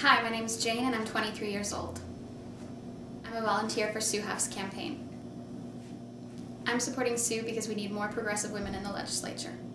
Hi, my name is Jane and I'm 23 years old. I'm a volunteer for Sue Huff's campaign. I'm supporting Sue because we need more progressive women in the legislature.